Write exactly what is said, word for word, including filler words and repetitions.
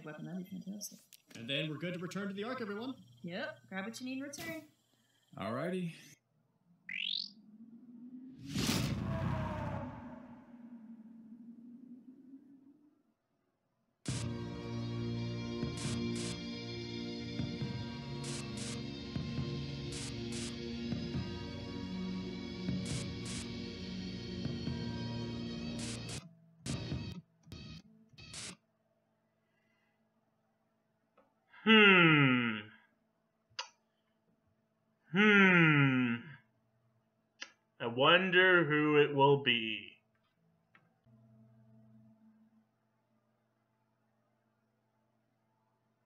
weapon. That'd be fantastic. And then we're good to return to the Ark, everyone. Yep. Grab what you need and return. Alrighty. Hmm. Hmm. I wonder who it will be.